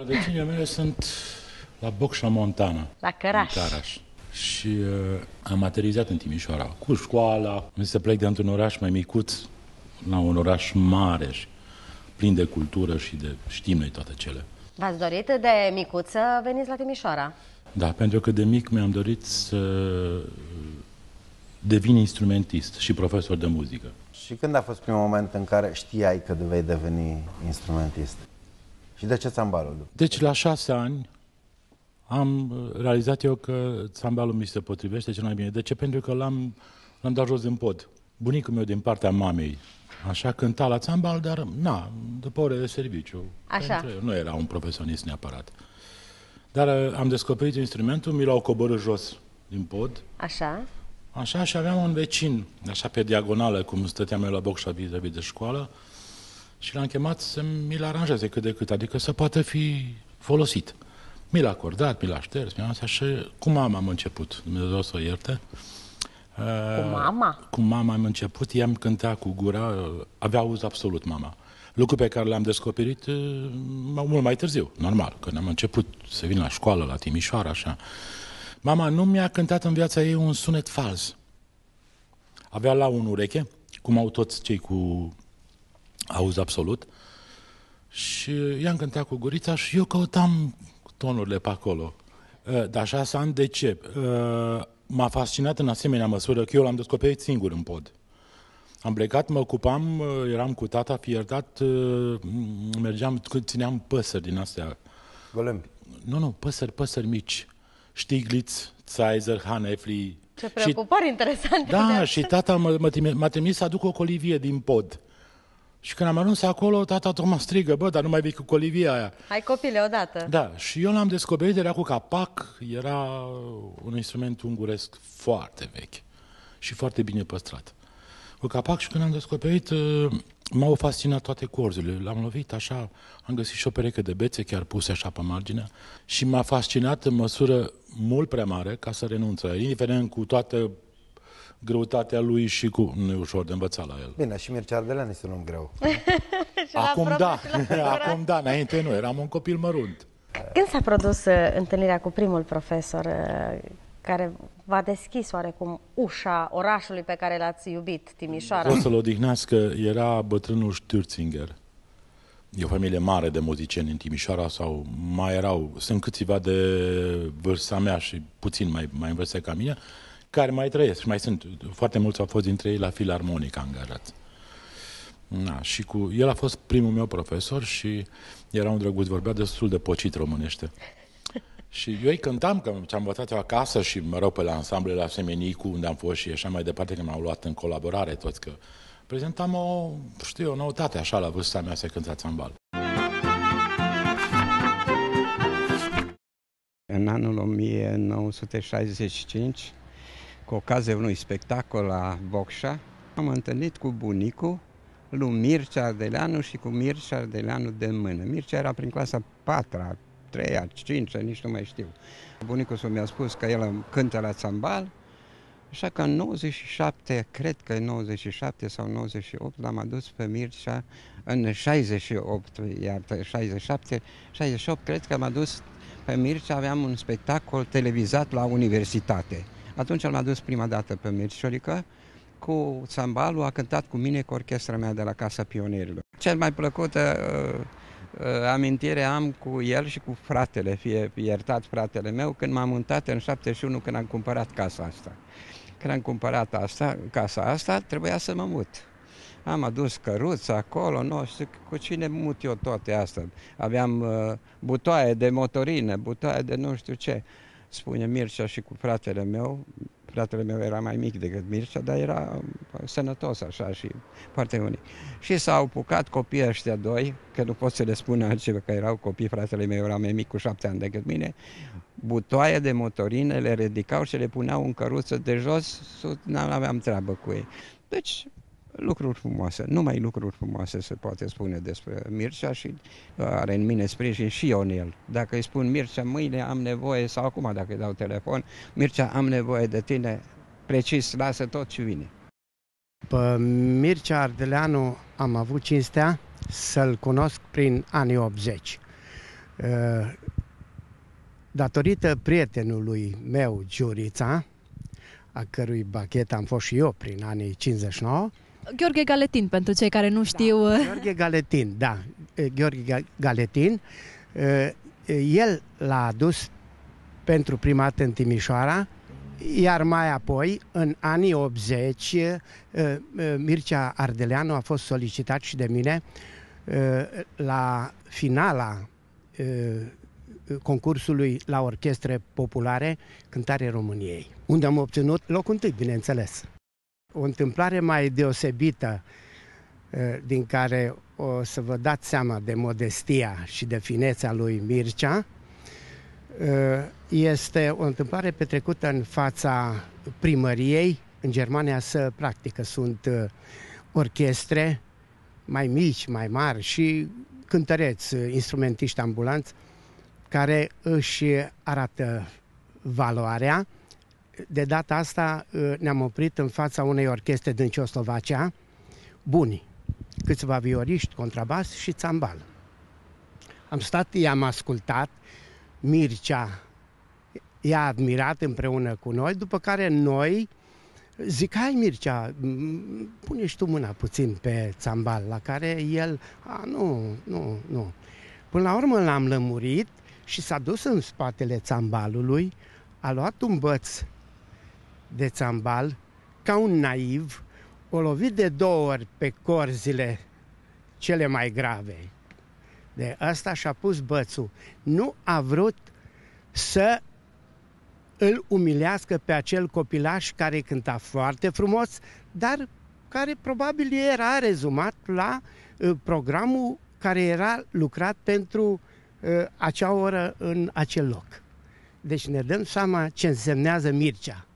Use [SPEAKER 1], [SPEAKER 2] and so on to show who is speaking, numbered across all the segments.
[SPEAKER 1] Rădăcinile mele sunt la Bocșa Montana.
[SPEAKER 2] La Căraș.
[SPEAKER 1] Și am aterizat în Timișoara, cu școala. Am zis să plec de într-un oraș mai micuț la un oraș mare și plin de cultură și de știm noi toate cele.
[SPEAKER 2] V-ați dorit de micuț să veniți la Timișoara?
[SPEAKER 1] Da, pentru că de mic mi-am dorit să devin instrumentist și profesor de muzică.
[SPEAKER 3] Și când a fost primul moment în care știai că vei deveni instrumentist? Și de ce țambalul?
[SPEAKER 1] Deci la 6 ani am realizat eu că țambalul mi se potrivește cel mai bine. De ce? Pentru că l-am dat jos din pod. Bunicul meu din partea mamei așa cânta la țambal, dar după ore de serviciu.
[SPEAKER 2] Așa.
[SPEAKER 1] Nu era un profesionist neapărat. Dar am descoperit instrumentul, mi l-au coborât jos din pod.
[SPEAKER 2] Așa.
[SPEAKER 1] Așa, și aveam un vecin, așa pe diagonală, cum stăteam eu la Bocșa vis-a-vis de școală, și l-am chemat să mi-l aranjeze cât de cât, adică să poată fi folosit. Mi l-a acordat, mi l-a șters, și cu mama am început, Dumnezeu să o ierte.
[SPEAKER 2] Cu mama?
[SPEAKER 1] Cu mama am început, ea îmi cânta cu gura, avea auz absolut mama. Lucru pe care l-am descoperit mult mai târziu, normal, când am început să vin la școală, la Timișoara, așa. Mama nu mi-a cântat în viața ei un sunet fals. Avea la un ureche, cum au toți cei cu auz absolut, și ea îmi cânta cu gurița și eu căutam tonurile pe acolo. Dar 6 ani, de ce? M-a fascinat în asemenea măsură că eu l-am descoperit singur în pod. Am plecat, mă ocupam, eram cu tata, fiertat, mergeam, țineam păsări din astea.
[SPEAKER 3] Golembi?
[SPEAKER 1] Nu, păsări mici. Stiglitz, Zeiser, Hanefli.
[SPEAKER 2] Ce preocupări interesante.
[SPEAKER 1] Da, și tata m-a trimis să aduc o colivie din pod. Și când am ajuns acolo, tata tot mă strigă, bă, dar nu mai vii cu colivia aia.
[SPEAKER 2] Hai, copile, odată.
[SPEAKER 1] Da, și eu l-am descoperit, era cu capac, era un instrument unguresc foarte vechi și foarte bine păstrat. Cu capac, și când am descoperit, m-au fascinat toate corzurile. L-am lovit așa, am găsit și o pereche de bețe chiar puse așa pe marginea și m-a fascinat în măsură mult prea mare ca să renunț, indiferent cu toată greutatea lui și cu... Nu e ușor de învățat la el.
[SPEAKER 3] Bine, și Mircea Ardelean este un om greu.
[SPEAKER 1] Acum da, înainte nu, eram un copil mărunt.
[SPEAKER 2] Când s-a produs întâlnirea cu primul profesor care v-a deschis oarecum ușa orașului pe care l-ați iubit, Timișoara?
[SPEAKER 1] O să-l odihnească, era bătrânul Stürzinger. E o familie mare de muzicieni în Timișoara, sau mai erau, sunt câțiva de vârsta mea și puțin mai în vârstă ca mine, care mai trăiesc și mai sunt. Foarte mulți au fost dintre ei la Filarmonica angajați. Și el a fost primul meu profesor și era un drăguț, vorbea destul de pocit românește. Și eu îi cântam, că ce-am învățat eu acasă și, mă rog, pe la ansamblele la Semenicu, unde am fost și așa mai departe, că m-au luat în colaborare toți, că prezentam o noutate așa la vârsta mea să cânta țambal.
[SPEAKER 4] În anul 1965, cu ocazia unui spectacol la Bocșa, am întâlnit cu bunicul lui Mircea Ardeleanu și cu Mircea Ardeleanu de mână. Mircea era prin clasa 4-a, 3-a, 5-a, nici nu mai știu. Bunicul mi-a spus că el cântă la țambal, așa că în 97, cred că în 97 sau 98, l-am adus pe Mircea, în 68, iartă, 67, 68, cred că am adus pe Mircea, aveam un spectacol televizat la universitate. Atunci am adus prima dată pe Mirciorică, cu țambalul, a cântat cu mine cu orchestra mea de la Casa Pionierilor. Cel mai plăcută amintire am cu el și cu fratele, fie iertat fratele meu, când m-am mutat în 71, când am cumpărat casa asta. Când am cumpărat casa asta, trebuia să mă mut. Am adus căruța acolo, nu știu cu cine mut eu toate astea. Aveam butoaie de motorină, butoaie de nu știu ce. Spune Mircea și cu fratele meu era mai mic decât Mircea, dar era sănătos așa și foarte unic. Și s-au apucat copiii ăștia doi, că nu pot să le spun altceva, că erau copii, fratele meu era mai mic cu 7 ani decât mine, butoaie de motorină, le ridicau și le puneau în căruță de jos, nu aveam treabă cu ei. Deci, lucruri frumoase, numai lucruri frumoase se poate spune despre Mircea și are în mine sprijin și eu în el. Dacă îi spun Mircea, mâine am nevoie, sau acum dacă îi dau telefon, Mircea, am nevoie de tine, precis, lasă tot și vine.
[SPEAKER 5] Pe Mircea Ardeleanu am avut cinstea să-l cunosc prin anii 80. Datorită prietenului meu, Giurița, a cărui bachet am fost și eu prin anii 59.
[SPEAKER 6] Gheorghe Galetin, pentru cei care nu știu.
[SPEAKER 5] Gheorghe Galetin, da. Gheorghe Galetin. El l-a adus pentru prima dată în Timișoara, iar mai apoi, în anii 80, Mircea Ardeleanu a fost solicitat și de mine la finala concursului la orchestre populare Cântare României, unde am obținut locul întâi, bineînțeles. O întâmplare mai deosebită din care o să vă dați seama de modestia și de finețea lui Mircea este o întâmplare petrecută în fața primăriei. În Germania se practică, sunt orchestre mai mici, mai mari și cântăreți, instrumentiști ambulanți care își arată valoarea. De data asta ne-am oprit în fața unei orchestre din Cioslovacia, buni, câțiva violiști, contrabas și țambal. Am stat, i-am ascultat, Mircea i-a admirat împreună cu noi, după care noi zic, hai Mircea, pune și tu mâna puțin pe țambal, la care el, nu. Până la urmă l-am lămurit și s-a dus în spatele țambalului, a luat un băț de țambal, ca un naiv, o lovit de 2 ori pe corzile cele mai grave. De asta și-a pus bățul. Nu a vrut să îl umilească pe acel copilaș care cânta foarte frumos, dar care probabil era rezumat la programul care era lucrat pentru acea oră în acel loc. Deci ne dăm seama ce însemnează Mircea.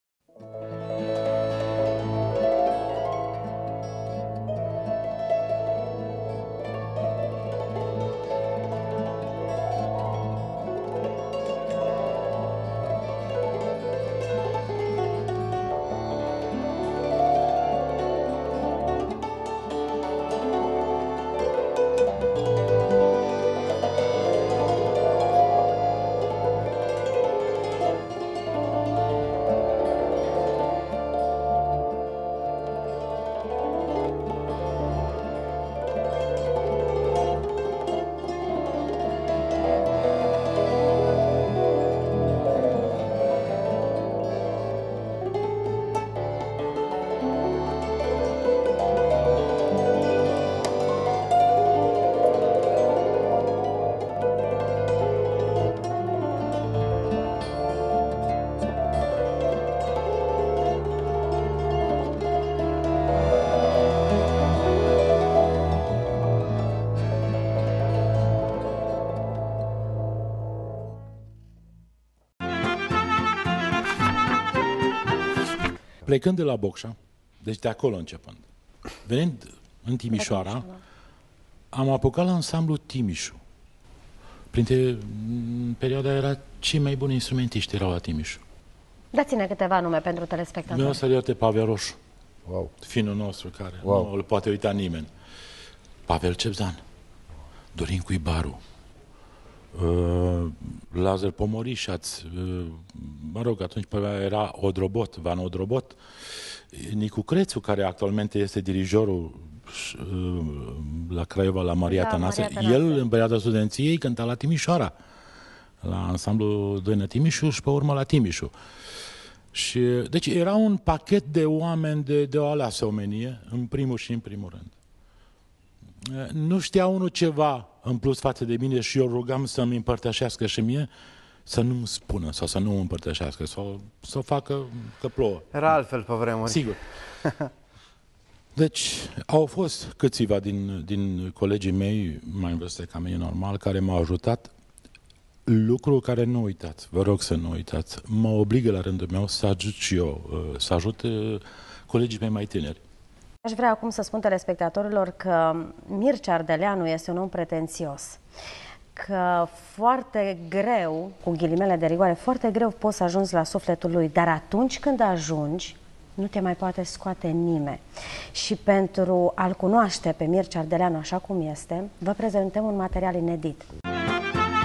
[SPEAKER 1] Plecând de la Bocșa, deci de acolo începând, venind în Timișoara, am apucat la ansamblu Timișu. În perioada era cei mai buni instrumentiști erau la Timișu.
[SPEAKER 2] Dați-ne câteva nume pentru telespectatori.
[SPEAKER 1] Mi-o să ierte Pavel Roșu,
[SPEAKER 3] Wow.
[SPEAKER 1] finul nostru, care nu îl poate uita nimeni. Pavel Cepzan, Dorin Cuibaru, Lazar Pomorișaț, mă rog, atunci era Odrobot, Van Odrobot, Nicu Crețu, care actualmente este dirijorul la Craiova, la Maria Tănase. El, în perioada studenției, cânta la Timișoara, la ansamblu Doină Timișu și pe urmă la Timișu. Și, deci era un pachet de oameni de o aleasă omenie, în primul și în primul rând. Nu știa unul ceva în plus față de mine și eu rugam să-mi împărtășească și mie, să nu-mi spună sau să nu îmi împărtășească, sau să o facă că plouă.
[SPEAKER 3] Era altfel pe vremuri.
[SPEAKER 1] Sigur. Deci au fost câțiva din colegii mei, mai în vârstă ca mine normal, care m-au ajutat. Lucru care nu uitați, vă rog să nu uitați, mă obligă la rândul meu să ajut și eu, să ajut colegii mei mai tineri.
[SPEAKER 2] Aș vrea acum să spun telespectatorilor că Mircea Ardeleanu este un om pretențios, că foarte greu, cu ghilimele de rigoare, foarte greu poți să ajungi la sufletul lui, dar atunci când ajungi, nu te mai poate scoate nimeni. Și pentru a-l cunoaște pe Mircea Ardeleanu așa cum este, vă prezentăm un material inedit.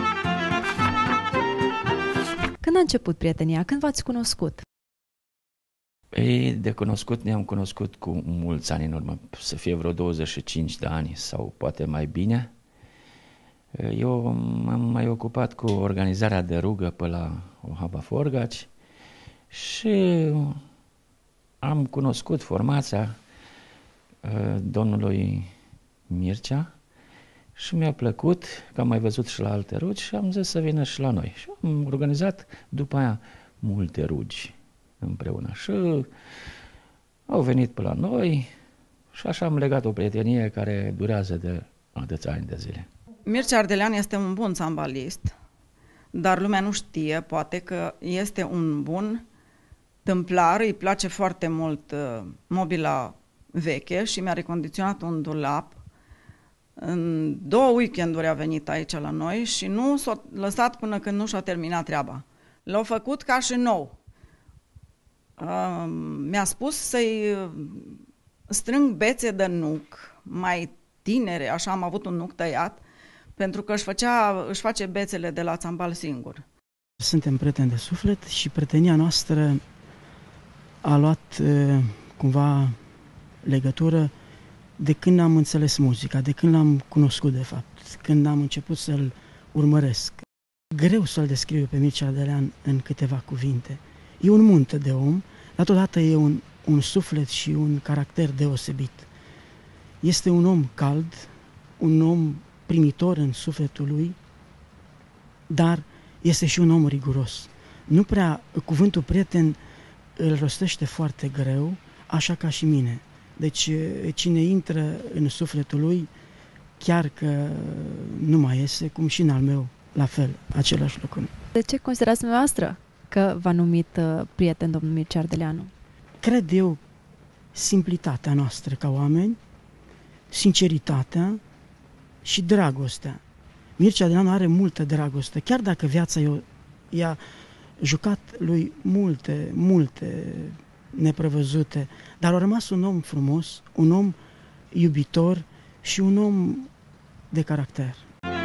[SPEAKER 6] Când a început prietenia? Când v-ați cunoscut?
[SPEAKER 7] Ei, de cunoscut ne-am cunoscut cu mulți ani în urmă, să fie vreo 25 de ani sau poate mai bine. Eu m-am mai ocupat cu organizarea de rugă pe la Ohaba Forgaci și am cunoscut formația domnului Mircea și mi-a plăcut, că am mai văzut și la alte rugi și am zis să vină și la noi. Și am organizat după aia multe rugi împreună și au venit pe la noi și așa am legat o prietenie care durează de atâția ani de zile.
[SPEAKER 8] Mircea Ardelean este un bun țambalist, dar lumea nu știe, poate, că este un bun tâmplar, îi place foarte mult mobila veche și mi-a recondiționat un dulap. În 2 weekenduri a venit aici la noi și nu s-a lăsat până când nu și-a terminat treaba. L-a făcut ca și nou. Mi-a spus să-i strâng bețe de nuc mai tinere, așa am avut un nuc tăiat, pentru că își face bețele de la țambal singur.
[SPEAKER 9] Suntem prieteni de suflet și prietenia noastră a luat cumva legătură de când am înțeles muzica, de când l-am cunoscut de fapt, când am început să-l urmăresc. Greu să-l descriu pe Mircea Ardelean în câteva cuvinte. E un munte de om, dar totodată e un suflet și un caracter deosebit. Este un om cald, un om primitor în sufletul lui, dar este și un om riguros. Nu prea, cuvântul prieten îl rostește foarte greu, așa ca și mine. Deci cine intră în sufletul lui, chiar că nu mai iese, cum și în al meu, la fel, același lucru.
[SPEAKER 6] De ce considerați dumneavoastră că v-a numit prieten domnul Mircea Ardeleanu?
[SPEAKER 9] Cred eu simplitatea noastră ca oameni, sinceritatea și dragostea. Mircea Ardeleanu are multă dragoste, chiar dacă viața i-a jucat lui multe neprevăzute, dar a rămas un om frumos, un om iubitor și un om de caracter.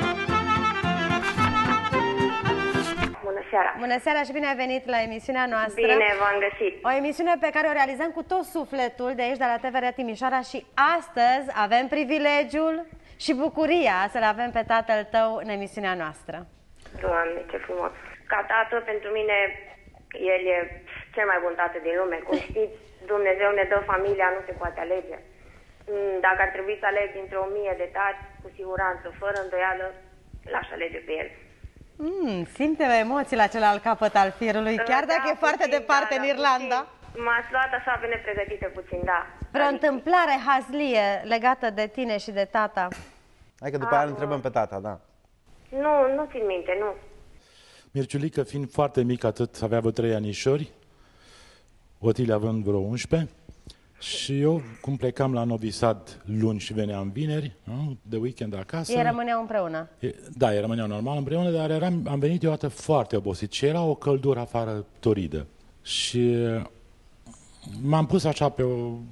[SPEAKER 10] Bună seara!
[SPEAKER 2] Bună seara și bine ai venit la emisiunea noastră.
[SPEAKER 10] Bine v-am găsit!
[SPEAKER 2] O emisiune pe care o realizăm cu tot sufletul de aici, de la TVR Timișoara, și astăzi avem privilegiul și bucuria să-l avem pe tatăl tău în emisiunea noastră.
[SPEAKER 10] Doamne, ce frumos! Ca tată, pentru mine, el e cel mai bun tată din lume. Cum știți, Dumnezeu ne dă familia, nu se poate alege. Dacă ar trebui să aleg dintre 1000 de tați, cu siguranță, fără îndoială, l-aș alege pe el.
[SPEAKER 2] Simtem emoții la celălalt capăt al firului, chiar dacă e foarte departe în Irlanda.
[SPEAKER 10] M-ați luat așa pe nepregătite puțin, da.
[SPEAKER 2] Vreo întâmplare hazlie legată de tine și de tata?
[SPEAKER 3] Hai că după aia îl întrebăm pe tata, da.
[SPEAKER 10] Nu țin minte, nu.
[SPEAKER 1] Mirciulică, fiind foarte mic, atât avea vreo 3 anișori, Otilia având vreo 11, și eu, cum plecam la Novi Sad luni și veneam vineri, de weekend acasă...
[SPEAKER 2] Ei rămâneau împreună?
[SPEAKER 1] Da, ei rămâneau normal împreună, dar am venit deodată foarte obosit și era o căldură afară toridă. Și m-am pus așa pe o...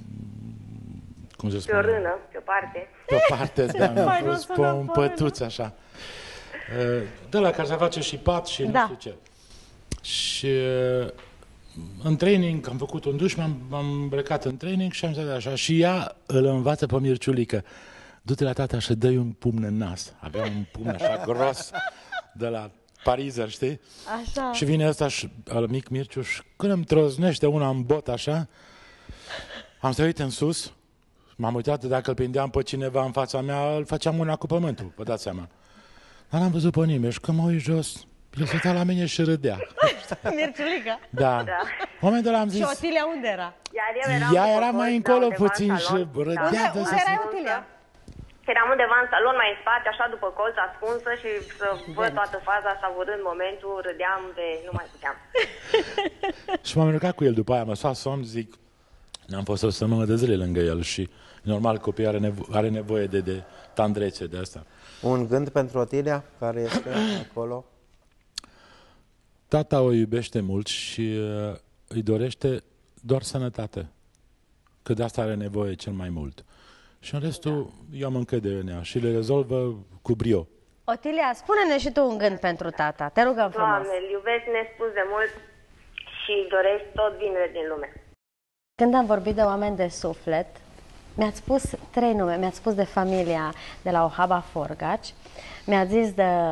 [SPEAKER 1] cum se spune?
[SPEAKER 10] Pe o rână, pe o parte.
[SPEAKER 1] Pe o parte, da, mi-am pus pe un pătuț așa. De la care se face și pat și nu știu ce. Și în training am făcut un duș, m-am îmbrăcat în training și am zis așa. Și ea îl învață pe Mirciulică: du-te la tata și dă-i un pumn în nas. Avea un pumn așa gros de la parizer, știi?
[SPEAKER 2] Așa.
[SPEAKER 1] Și vine ăsta și al mic Mirciu și când îmi troznește una în bot așa, am să uit în sus, m-am uitat dacă îl prindeam pe cineva în fața mea, îl făceam una cu pământul, vă dați seama. Dar n-am văzut pe nimeni și când mă uit jos, el stătea la mine și râdea.
[SPEAKER 2] Mirciulică?
[SPEAKER 1] Da. În momentul ăla am zis...
[SPEAKER 2] Și Otilia unde era?
[SPEAKER 1] Ea era mai încolo puțin și râdea.
[SPEAKER 2] Unde era Otilia?
[SPEAKER 10] Eram undeva în salon, mai în spate, așa după colț, ascunsă, și să văd toată faza, savurând momentul, râdeam de... nu mai puteam.
[SPEAKER 1] Și m-am urcat cu el după aia, mă s-a somn, zic, n-am fost o săptămână de zile lângă el și normal copiii are nevoie de tandrețe de asta.
[SPEAKER 3] Un gând pentru Otilia, care este acolo?
[SPEAKER 1] Tata o iubește mult și îi dorește doar sănătate, că de asta are nevoie cel mai mult. Și în restul, eu am încredere în ea și le rezolvă cu brio.
[SPEAKER 2] Otilia, spune-ne și tu un gând pentru tata. Te rugăm frumos.
[SPEAKER 10] Doamne, îl iubesc nespus de mult și doresc tot binele din lume.
[SPEAKER 2] Când am vorbit de oameni de suflet, mi-ați spus 3 nume. Mi-ați spus de familia de la Ohaba Forgaci, mi-ați zis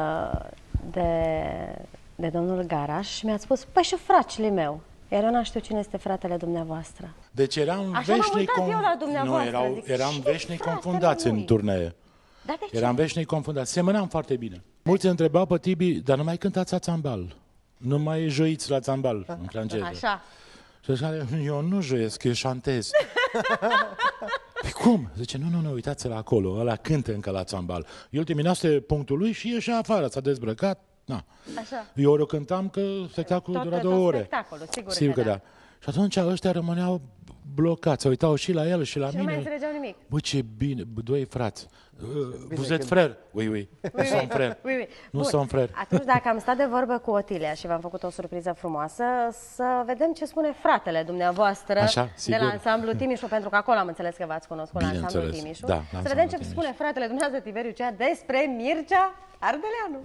[SPEAKER 2] de domnul Garaș și mi-ați spus, păi și fracele meu. Iar eu n-am știut cine este fratele dumneavoastră.
[SPEAKER 1] Deci eram
[SPEAKER 2] Așa m-am uitat eu la dumneavoastră.
[SPEAKER 1] Nu, eram veșnic confundați în turnee.
[SPEAKER 2] Da, de ce?
[SPEAKER 1] Eram veșnic confundați. Semănam foarte bine. Mulți întrebau pe Tibi, dar nu mai cântați la țambal. Nu mai joiți la țambal în franceză.
[SPEAKER 2] Așa.
[SPEAKER 1] Și așa, eu nu joiesc, eu șantez. Păi cum? Zice, nu, uitați-l acolo, ăla cântă încă la țambal. El terminase punctul lui și ieșea afară, s-a dezbrăcat. Na.
[SPEAKER 2] Așa.
[SPEAKER 1] Eu ori cântam că spectacolul dura 2 ore.
[SPEAKER 2] Spectacolul,
[SPEAKER 1] sigur că da. Și atunci ăștia rămâneau blocați, se uitau și la el și la mine.
[SPEAKER 2] Nu mai înțelegeau nimic.
[SPEAKER 1] Bă, ce bine, 2 frați. Vous êtes frère? Oui. Nu sunt frère. Nu sunt frère.
[SPEAKER 2] Atunci, dacă am stat de vorbă cu Otilia și v-am făcut o surpriză frumoasă, să vedem ce spune fratele dumneavoastră.
[SPEAKER 1] Așa,
[SPEAKER 2] de la Ansamblu Timișu, pentru că acolo am înțeles că v-ați cunoscut la Ansamblu Timișu.
[SPEAKER 1] Da,
[SPEAKER 2] să vedem ce spune fratele dumneavoastră Tiberiu Cea despre Mircea Ardeleanu.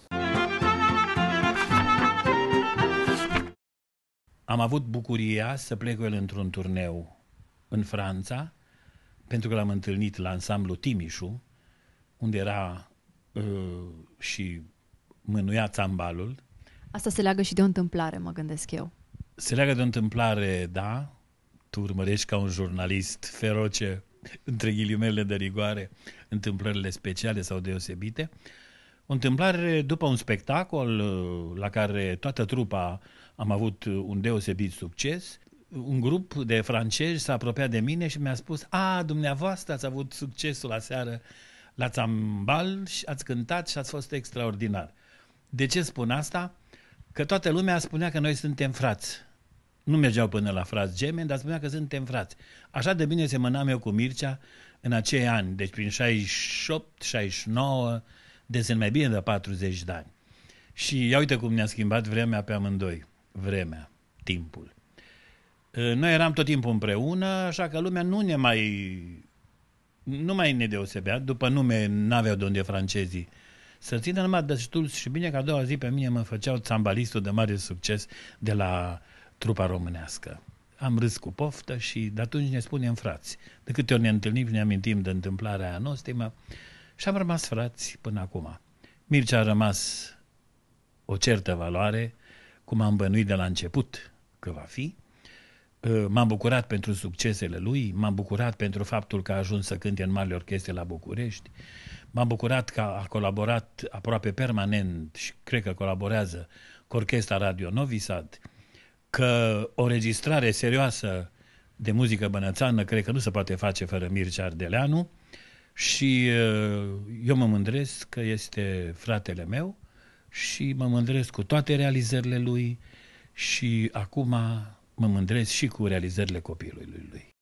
[SPEAKER 11] Am avut bucuria să plec cu el într-un turneu în Franța, pentru că l-am întâlnit la Ansamblu Timișu, unde era și mânuia țambalul.
[SPEAKER 6] Asta se leagă și de o întâmplare, mă gândesc eu.
[SPEAKER 11] Se leagă de o întâmplare, da, tu urmărești ca un jurnalist feroce, între ghilimele de rigoare, întâmplările speciale sau deosebite. O întâmplare după un spectacol la care toată trupa am avut un deosebit succes. Un grup de francezi s-a apropiat de mine și mi-a spus: dumneavoastră ați avut succesul aseară la țambal și ați cântat și ați fost extraordinar. De ce spun asta? Că toată lumea spunea că noi suntem frați. Nu mergeau până la frați gemeni, dar spunea că suntem frați. Așa de bine semănam eu cu Mircea în acei ani, deci prin 68, 69, de sunt mai bine de 40 de ani. Și ia uite cum ne-a schimbat vremea pe amândoi. Vremea, timpul. Noi eram tot timpul împreună, așa că lumea nu mai ne deosebea. După nume n-aveau de unde francezii să țină, numai destul și bine că a doua zi pe mine mă făceau țambalistul de mare succes de la trupa românească. Am râs cu poftă și de atunci ne spunem frați. De câte ori ne întâlnim și ne amintim de întâmplarea aia nostimă și am rămas frați până acum. Mircea a rămas o certă valoare, cum am bănuit de la început că va fi. M-am bucurat pentru succesele lui, m-am bucurat pentru faptul că a ajuns să cânte în marile orchestre la București, m-am bucurat că a colaborat aproape permanent și cred că colaborează cu Orchestra Radio Novi Sad, că o registrare serioasă de muzică bănățeană cred că nu se poate face fără Mircea Ardeleanu și eu mă mândresc că este fratele meu și mă mândresc cu toate realizările lui și acum mă mândresc și cu realizările copilului lui.